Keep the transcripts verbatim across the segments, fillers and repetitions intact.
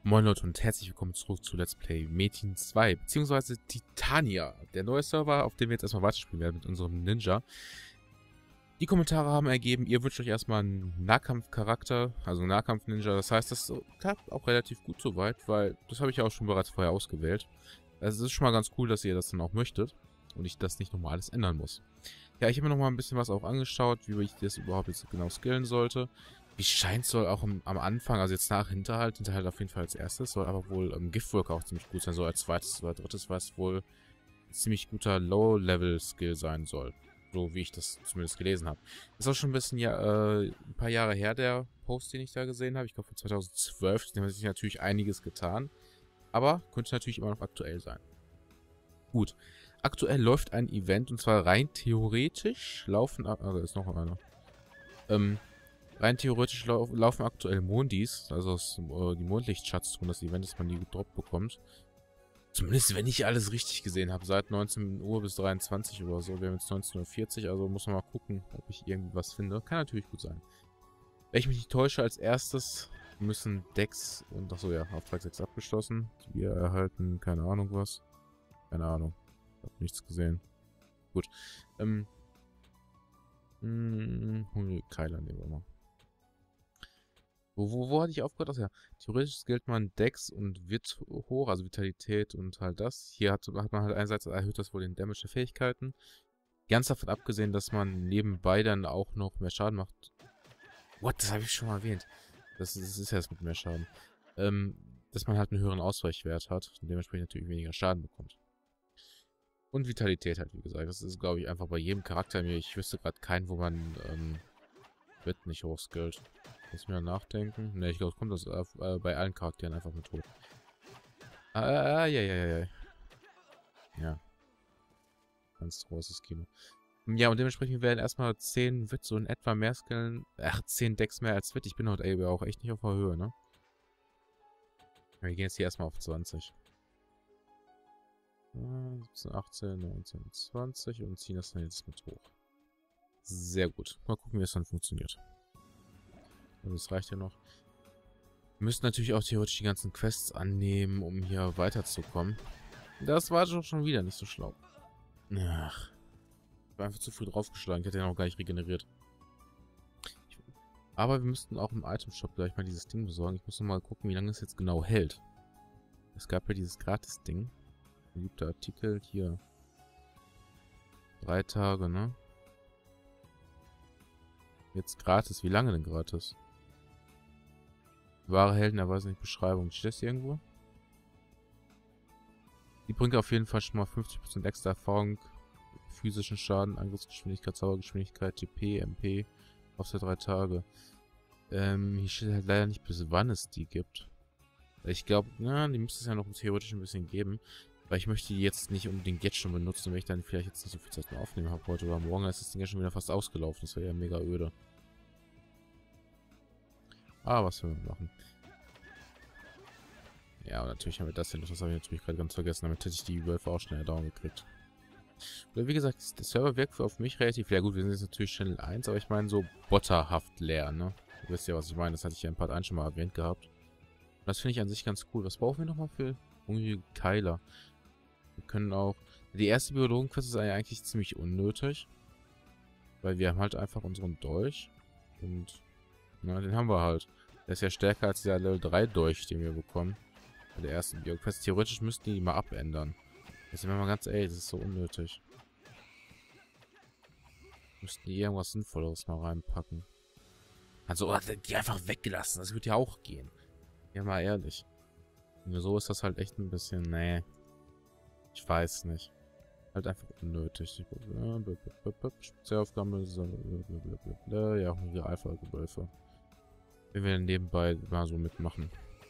Moin Leute und herzlich willkommen zurück zu Let's Play Metin zwei, beziehungsweise Titania, der neue Server, auf dem wir jetzt erstmal weiterspielen werden mit unserem Ninja. Die Kommentare haben ergeben, ihr wünscht euch erstmal einen Nahkampfcharakter, also einen Nahkampf-Ninja. Das heißt, das klappt auch relativ gut soweit, weil das habe ich ja auch schon bereits vorher ausgewählt. Also es ist schon mal ganz cool, dass ihr das dann auch möchtet und ich das nicht nochmal alles ändern muss. Ja, ich habe mir nochmal ein bisschen was auch angeschaut, wie ich das überhaupt jetzt genau skillen sollte. Wie scheint soll auch am, am Anfang, also jetzt nach Hinterhalt, Hinterhalt auf jeden Fall als erstes, soll aber wohl ähm, Giftworker auch ziemlich gut sein, so als zweites oder drittes, was wohl ein ziemlich guter Low-Level-Skill sein soll. So wie ich das zumindest gelesen habe. Ist auch schon ein bisschen, ja, äh, ein paar Jahre her, der Post, den ich da gesehen habe. Ich glaube, von zweitausendzwölf, da hat sich natürlich einiges getan. Aber könnte natürlich immer noch aktuell sein. Gut. Aktuell läuft ein Event, und zwar rein theoretisch laufen, ah, da ist noch einer. Ähm, rein theoretisch lau laufen aktuell Mondis, also das, äh, die Mondlichtschatztruhen, das Event, das man nie gedroppt bekommt. Zumindest, wenn ich alles richtig gesehen habe, seit neunzehn Uhr bis dreiundzwanzig oder so. Wir haben jetzt neunzehn Uhr vierzig, also muss man mal gucken, ob ich irgendwie was finde. Kann natürlich gut sein. Wenn ich mich nicht täusche, als erstes müssen Decks und, achso ja, Auftrag sechs abgeschlossen. Wir erhalten, keine Ahnung was. Keine Ahnung. Ich habe nichts gesehen. Gut. Ähm. Mh, hungrige Keiler nehmen wir mal. Wo, wo, wo hatte ich aufgehört? Ach ja, theoretisch skillt man Dex und Wit hoch, also Vitalität und halt das. Hier hat, hat man halt einerseits erhöht das wohl den Damage der Fähigkeiten. Ganz davon abgesehen, dass man nebenbei dann auch noch mehr Schaden macht. What? Das habe ich schon mal erwähnt. Das, das ist ja das mit mehr Schaden. Ähm, dass man halt einen höheren Ausweichwert hat und dementsprechend natürlich weniger Schaden bekommt. Und Vitalität halt, wie gesagt. Das ist, glaube ich, einfach bei jedem Charakter mir. Ich wüsste gerade keinen, wo man ähm, Wit nicht hochskillt. Muss mir nachdenken. Ne, ich glaube, es kommt das äh, bei allen Charakteren einfach mit hoch. Ah, ah, ja, ja, ja, ja. Ja. Ganz großes Kino. Ja, und dementsprechend werden erstmal zehn Wit so in etwa mehr skillen. Ach, zehn Decks mehr als Wit. Ich bin heute ey, auch echt nicht auf der Höhe, ne? Wir gehen jetzt hier erstmal auf zwanzig. siebzehn, achtzehn, neunzehn, zwanzig und ziehen das dann jetzt mit hoch. Sehr gut. Mal gucken, wie es dann funktioniert. Also das reicht ja noch. Wir müssen natürlich auch theoretisch die ganzen Quests annehmen, um hier weiterzukommen. Das war doch schon wieder nicht so schlau. Ach. Ich war einfach zu früh draufgeschlagen. Ich hätte ja noch gar nicht regeneriert. Ich, aber wir müssten auch im Itemshop gleich mal dieses Ding besorgen. Ich muss noch mal gucken, wie lange es jetzt genau hält. Es gab ja dieses Gratis-Ding. Beliebter Artikel. Hier. Drei Tage, ne? Jetzt gratis. Wie lange denn gratis? Wahre Helden erweisen nicht Beschreibung. Steht das hier irgendwo? Die bringt auf jeden Fall schon mal fünfzig Prozent extra Erfahrung, physischen Schaden, Angriffsgeschwindigkeit, Zaubergeschwindigkeit, T P, M P auf der drei Tage. Ähm, hier steht halt leider nicht, bis wann es die gibt. Ich glaube, na, die müsste es ja noch theoretisch ein bisschen geben. Weil ich möchte die jetzt nicht unbedingt jetzt schon benutzen, weil ich dann vielleicht jetzt nicht so viel Zeit mehr aufnehmen habe heute oder morgen. Ist das Ding ja schon wieder fast ausgelaufen. Das wäre ja mega öde. Ah, was wir machen. Ja, und natürlich haben wir das hier noch. Das habe ich natürlich gerade ganz vergessen. Damit hätte ich die Wölfe auch schneller down gekriegt. Oder wie gesagt, der Server wirkt auf mich relativ leer. Gut, wir sind jetzt natürlich Channel eins, aber ich meine so botterhaft leer, ne? Ihr wisst ja, was ich meine. Das hatte ich ja in Part eins schon mal erwähnt gehabt. Und das finde ich an sich ganz cool. Was brauchen wir nochmal für hungrige Keiler? Wir können auch... Die erste Biologen-Quest ist eigentlich ziemlich unnötig. Weil wir haben halt einfach unseren Dolch. Und... Na, den haben wir halt. Der ist ja stärker als der Level drei Dolch, den wir bekommen. Bei der ersten Bio-Quest. Theoretisch müssten die mal abändern. Jetzt sind wir mal ganz ehrlich, das ist so unnötig. Müssten die irgendwas Sinnvolleres mal reinpacken. Also, die einfach weggelassen. Das wird ja auch gehen. Ja, mal ehrlich. Nur so ist das halt echt ein bisschen, nee. Ich weiß nicht. Halt einfach unnötig. Spezialaufgaben, ja, die Alpha-Gewölfe. Wenn wir nebenbei mal so mitmachen.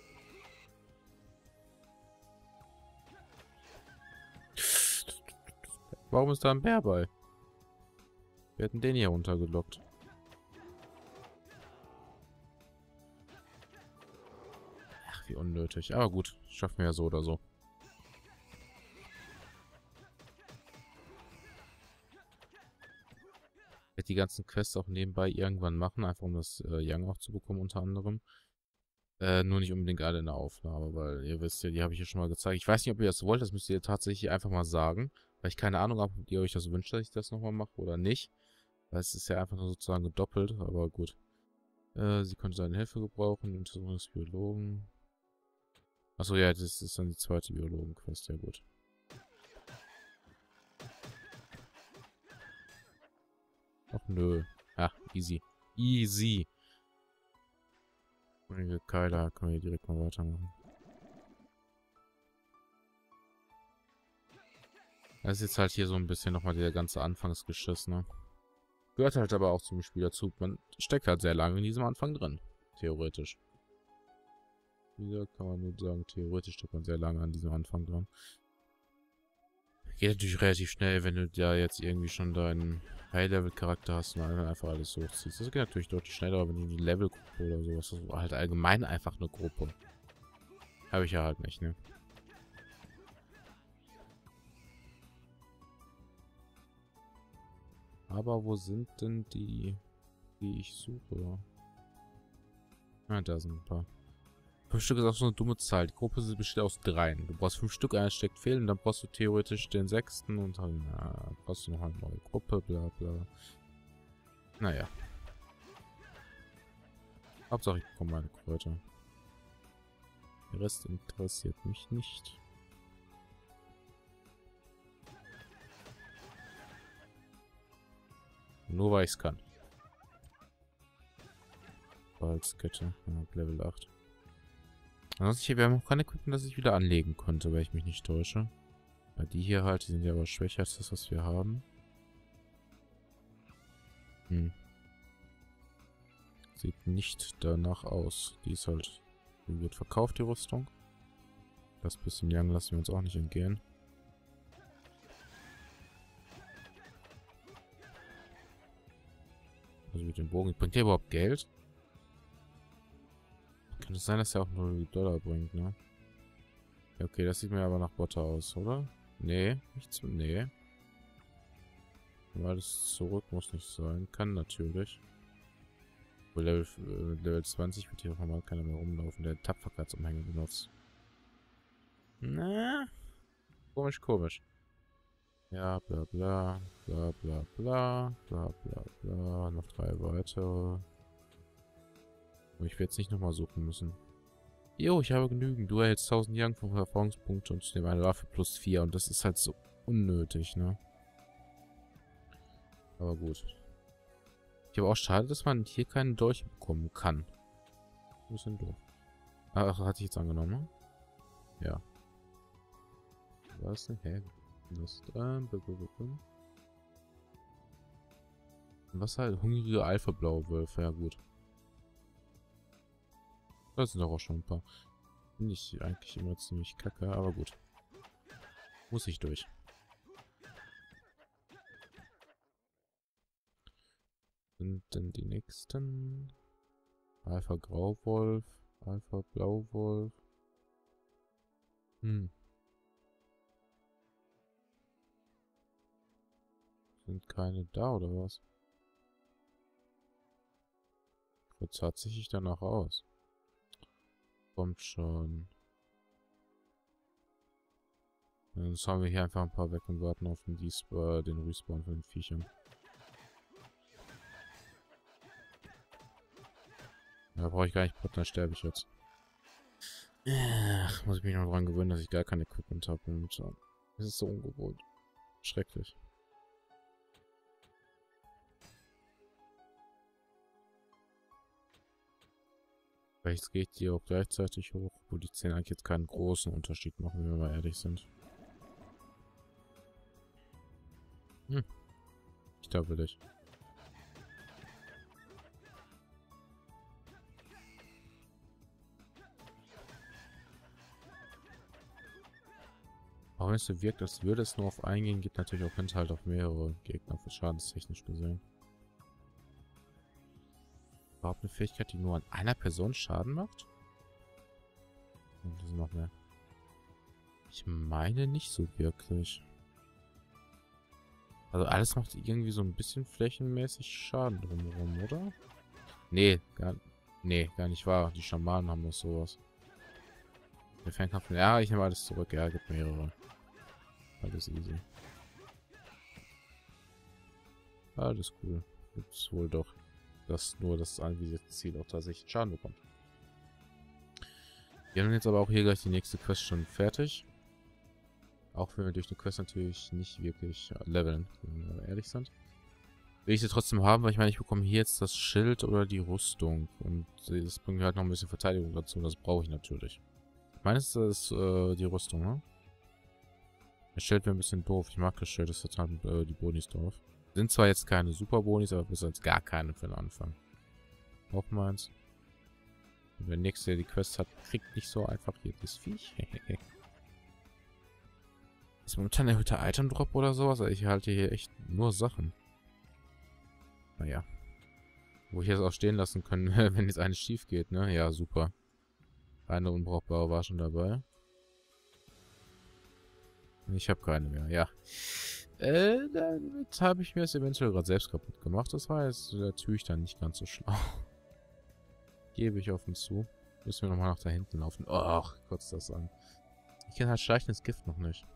Warum ist da ein Bär bei? Wir hätten den hier runtergelockt. Ach, wie unnötig. Aber gut, schaffen wir ja so oder so. Ich werde die ganzen Quests auch nebenbei irgendwann machen, einfach um das äh, Young auch zu bekommen unter anderem. Äh, nur nicht unbedingt alle in der Aufnahme, weil ihr wisst ja, die habe ich ja schon mal gezeigt. Ich weiß nicht, ob ihr das wollt, das müsst ihr tatsächlich einfach mal sagen. Weil ich keine Ahnung habe, ob ihr euch das wünscht, dass ich das nochmal mache oder nicht. Weil es ist ja einfach nur sozusagen gedoppelt, aber gut. Äh, sie konnte seine Hilfe gebrauchen, Untersuchung des Biologen. Achso, ja, das ist dann die zweite Biologen-Quest, ja gut. Ach nö. Ja, easy. Easy. Einige Keiler, können wir hier direkt mal weitermachen. Das ist jetzt halt hier so ein bisschen nochmal der ganze Anfangsgeschiss, ne? Gehört halt aber auch zum Spiel dazu. Man steckt halt sehr lange in diesem Anfang drin. Theoretisch. Wieder kann man nur sagen, theoretisch steckt man sehr lange an diesem Anfang dran. Geht natürlich relativ schnell, wenn du da jetzt irgendwie schon deinen High-Level-Charakter hast und dann einfach alles hochziehst. Das geht natürlich deutlich schneller, wenn du eine Level-Gruppe oder sowas hast. Halt allgemein einfach eine Gruppe. Habe ich ja halt nicht, ne? Aber wo sind denn die, die ich suche? Ah, da sind ein paar. Fünf Stück ist auch so eine dumme Zahl. Die Gruppe besteht aus dreien. Du brauchst fünf Stück, einer steckt fehlen, und dann brauchst du theoretisch den sechsten und dann na, brauchst du noch eine neue Gruppe, bla bla. Naja. Hauptsache ich bekomme meine Kräuter. Der Rest interessiert mich nicht. Nur weil ich es kann. Balzkette, ja, Level acht. Ansonsten, wir haben auch keine Equipment, das ich wieder anlegen konnte, weil ich mich nicht täusche. Weil die hier halt, die sind ja aber schwächer als das, was wir haben. Hm. Sieht nicht danach aus. Die ist halt, die wird verkauft, die Rüstung. Das bisschen Young lassen wir uns auch nicht entgehen. Also mit dem Bogen. Bringt der überhaupt Geld? Kann es sein, dass er auch nur Dollar bringt, ne? Ja, okay, das sieht mir aber nach Botter aus, oder? Nee, nicht so. Nee. Weil das zurück muss nicht sein. Kann natürlich. Wo Level, äh, Level zwanzig wird hier auf einmal keiner mehr rumlaufen, der Tapferkeitsumhänge benutzt. Na? Komisch, komisch. Ja, bla bla, bla bla bla, bla bla bla, noch drei weitere. Aber ich werde jetzt nicht nochmal suchen müssen. Jo, ich habe genügend. Du erhältst tausend Young von Erfahrungspunkte und nehme eine Waffe plus vier. Und das ist halt so unnötig, ne? Aber gut. Ich habe auch schade, dass man hier keinen Dolch bekommen kann. Ein bisschen doof. Ach, hatte ich jetzt angenommen, ne? Ja. Was denn? Hä? Das, ähm, was halt? Hungrige Alpha-blaue Wölfe, ja gut. Das sind doch auch schon ein paar. Finde ich eigentlich immer ziemlich kacke, aber gut. Muss ich durch. Sind denn die nächsten? Alpha Grauwolf, Alpha Blauwolf. Hm. Sind keine da oder was? Wird tatsächlich danach aus. Kommt schon. Jetzt haben wir hier einfach ein paar weg und warten auf den, Despa den Respawn von den Viechern. Da brauche ich gar nicht Potten, da sterbe ich jetzt. Ach, muss ich mich noch daran gewöhnen, dass ich gar keine Equipment habe. Das ist so ungewohnt. Schrecklich. Vielleicht geht die auch gleichzeitig hoch, wo die Zähne eigentlich jetzt keinen großen Unterschied machen, wenn wir mal ehrlich sind. Hm. Ich glaube nicht. Auch wenn es so wirkt, als würde es nur auf einen gehen, geht natürlich auch Hinterhalt auf mehrere Gegner, für schadenstechnisch gesehen. Überhaupt eine Fähigkeit, die nur an einer Person Schaden macht? Und das ist noch mehr. Ich meine nicht so wirklich. Also alles macht irgendwie so ein bisschen flächenmäßig Schaden drumherum, oder? Nee, gar, Nee, gar nicht wahr. Die Schamanen haben doch sowas. Der Fernkampf. Ja, ich nehme alles zurück. Ja, gibt mehrere. Alles easy. Alles cool. Gibt's wohl doch. Dass nur das anvisierte Ziel auch tatsächlich Schaden bekommt. Wir haben jetzt aber auch hier gleich die nächste Quest schon fertig. Auch wenn wir durch eine Quest natürlich nicht wirklich leveln, wenn wir ehrlich sind. Will ich sie trotzdem haben, weil ich meine, ich bekomme hier jetzt das Schild oder die Rüstung. Und das bringt mir halt noch ein bisschen Verteidigung dazu. Das brauche ich natürlich. Meines ist äh, die Rüstung, ne? Das Schild wäre ein bisschen doof. Ich mag das Schild, das hat halt äh, die Bonis drauf. Sind zwar jetzt keine super Bonis, aber bis jetzt gar keine für den Anfang. Auch meins. Und der nächste, der die Quest hat, kriegt nicht so einfach jedes Viech. Ist momentan erhöhter Item Drop oder sowas? Also ich halte hier echt nur Sachen. Naja. Wo ich jetzt auch stehen lassen können, wenn jetzt eine schief geht, ne? Ja, super. Eine unbrauchbare war schon dabei. Ich habe keine mehr, ja. Äh, damit habe ich mir es eventuell gerade selbst kaputt gemacht. Das war jetzt natürlich dann nicht ganz so schlau. Gebe ich offen zu. Müssen wir nochmal nach da hinten laufen. Och, kurz das an. Ich kenne halt schleichendes Gift noch nicht.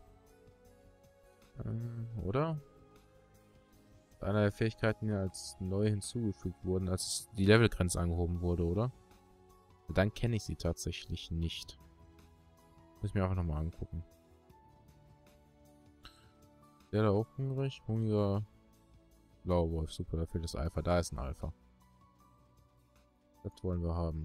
Äh, oder? Einer der Fähigkeiten, die als neu hinzugefügt wurden, als die Levelgrenze angehoben wurde, oder? Dann kenne ich sie tatsächlich nicht. Muss ich mir einfach nochmal angucken. Der da auch hungrig? Hungriger Blauwolf. Super, da fehlt das Alpha. Da ist ein Alpha. Das wollen wir haben.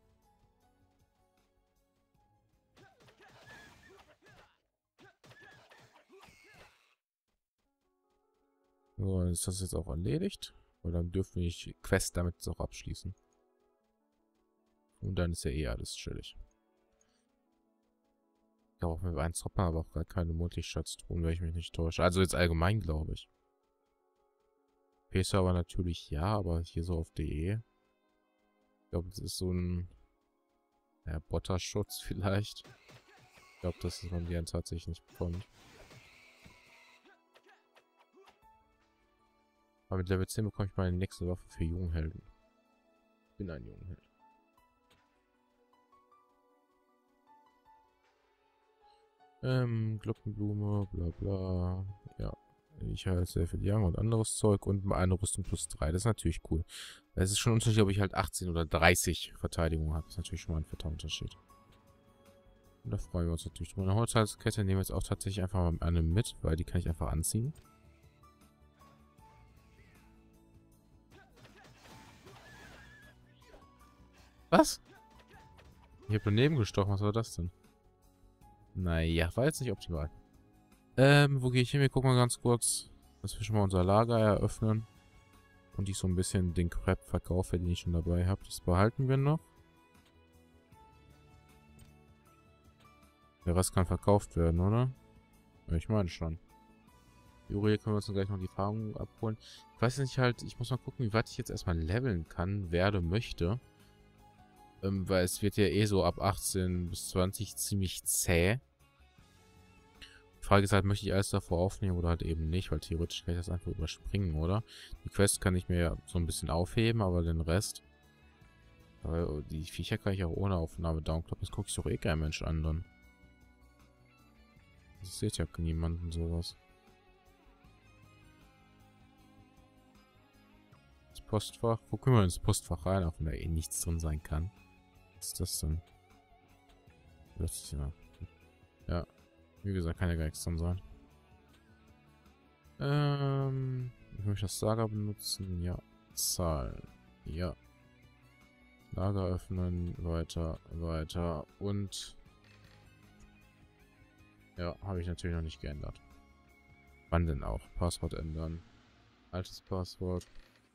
So, dann ist das jetzt auch erledigt. Und dann dürfen wir die Quest damit auch abschließen. Und dann ist ja eh alles chillig. Ich glaube, mit einem Zopper aber auch gar keine Multischatztruhen, wenn ich mich nicht täusche. Also jetzt allgemein, glaube ich. P-Server natürlich ja, aber hier so auf D E. Ich glaube, das ist so ein ja, Botterschutz vielleicht. Ich glaube, dass man die dann tatsächlich nicht bekommt. Aber mit Level zehn bekomme ich meine nächste Waffe für Junghelden. Ich bin ein Jungheld. Ähm, Glockenblume, bla bla. Ja. Ich habe sehr viel Young und anderes Zeug und eine Rüstung plus drei. Das ist natürlich cool. Es ist schon ein Unterschied, ob ich halt achtzehn oder dreißig Verteidigung habe. Das ist natürlich schon mal ein fetter Unterschied. Und da freuen wir uns natürlich drüber. Eine Holzhalskette nehmen wir jetzt auch tatsächlich einfach mal eine mit, weil die kann ich einfach anziehen. Was? Ich habe daneben gestochen. Was war das denn? Naja, war jetzt nicht optimal. Ähm, wo gehe ich hin? Wir gucken mal ganz kurz, dass wir schon mal unser Lager eröffnen. Und ich so ein bisschen den Crap verkaufe, den ich schon dabei habe. Das behalten wir noch. Der Rest kann verkauft werden, oder? Ja, ich meine schon. Juri, können wir uns dann gleich noch die Farben abholen. Ich weiß nicht halt, ich muss mal gucken, wie weit ich jetzt erstmal leveln kann, werde, möchte. Ähm, weil es wird ja eh so ab achtzehn bis zwanzig ziemlich zäh. Die Frage ist halt, möchte ich alles davor aufnehmen oder halt eben nicht, weil theoretisch kann ich das einfach überspringen, oder? Die Quest kann ich mir ja so ein bisschen aufheben, aber den Rest... Aber die Viecher kann ich auch ohne Aufnahme downcloppen. Das gucke ich doch eh kein Mensch an dann. Das sieht ja niemanden sowas. Das Postfach. Gucken wir ins Postfach rein, auch wenn da eh nichts drin sein kann. Was ist das denn? Ja. Ja. Wie gesagt, kann ja gar nichts drin sein. Ähm. Ich möchte das Lager benutzen. Ja. Zahlen. Ja. Lager öffnen. Weiter. Weiter. Und. Ja, habe ich natürlich noch nicht geändert. Wann denn auch? Passwort ändern. Altes Passwort.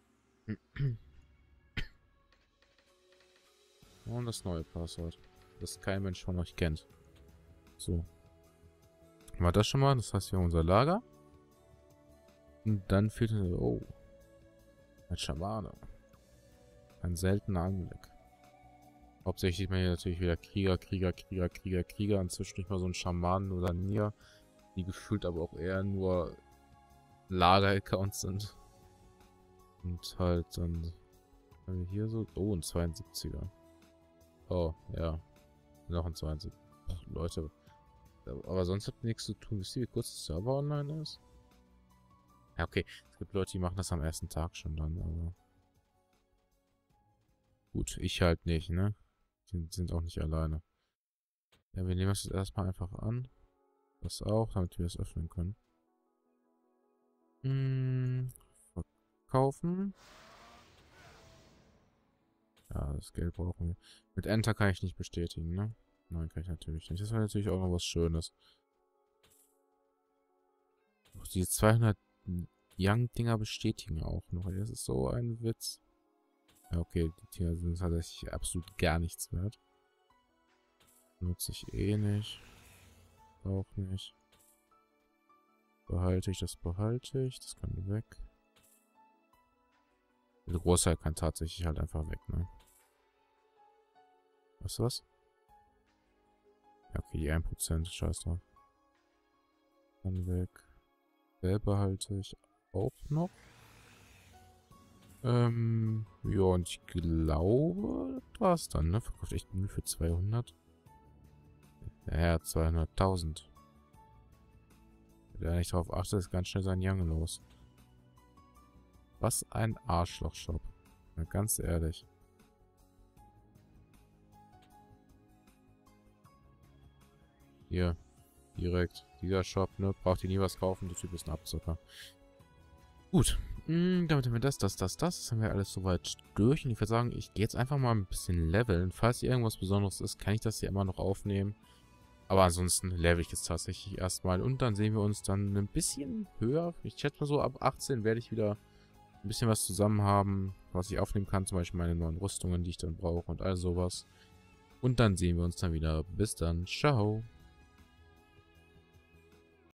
Und das neue Passwort. Das kein Mensch von euch kennt. So. Haben wir das schon mal? Das heißt, wir haben unser Lager. Und dann fehlt uns... Oh. Ein Schamane. Ein seltener Anblick. Hauptsächlich sieht man hier natürlich wieder Krieger, Krieger, Krieger, Krieger, Krieger. Inzwischen nicht mal so ein Schamanen oder Nier. Die gefühlt aber auch eher nur Lager-Accounts sind. Und halt dann Haben wir hier so... Oh, ein zweiundsiebziger. Oh, ja. Noch ein zweiundsiebziger. Ach, Leute. Aber sonst habt ihr nichts zu tun. Wisst ihr, wie kurz der Server online ist? Ja, okay. Es gibt Leute, die machen das am ersten Tag schon dann, aber... Gut, ich halt nicht, ne? Die sind auch nicht alleine. Ja, wir nehmen das jetzt erstmal einfach an. Das auch, damit wir es öffnen können. Hm, verkaufen. Ja, das Geld brauchen wir. Mit Enter kann ich nicht bestätigen, ne? Nein, kann ich natürlich nicht. Das wäre natürlich auch noch was Schönes. Auch die zweihundert Young-Dinger bestätigen auch noch. Das ist so ein Witz. Ja, okay, die Tiere sind tatsächlich absolut gar nichts wert. Nutze ich eh nicht. Auch nicht. Behalte ich, das behalte ich. Das kann weg. Der Großteil kann tatsächlich halt einfach weg, ne? Was ist das? Ja, okay, die ein Prozent. Scheiß drauf. Kann weg. Der behalte ich auch noch. Ähm, ja, und ich glaube, das war's dann, ne? Verkauft echt nur für zweihundert. Ja, zweihunderttausend. Wer nicht drauf achtet, ist ganz schnell sein Young los. Was ein Arschloch-Shop. Ja, ganz ehrlich. Hier. Direkt. Dieser Shop, ne? Braucht ihr nie was kaufen. Der Typ ist ein Abzucker. Gut. Hm, damit haben wir das, das, das, das. Das haben wir alles soweit durch. Und ich würde sagen, ich gehe jetzt einfach mal ein bisschen leveln. Falls hier irgendwas Besonderes ist, kann ich das hier immer noch aufnehmen. Aber ansonsten level ich jetzt tatsächlich erstmal. Und dann sehen wir uns dann ein bisschen höher. Ich schätze mal so, ab achtzehn werde ich wieder ein bisschen was zusammen haben, was ich aufnehmen kann. Zum Beispiel meine neuen Rüstungen, die ich dann brauche und all sowas. Und dann sehen wir uns dann wieder. Bis dann. Ciao.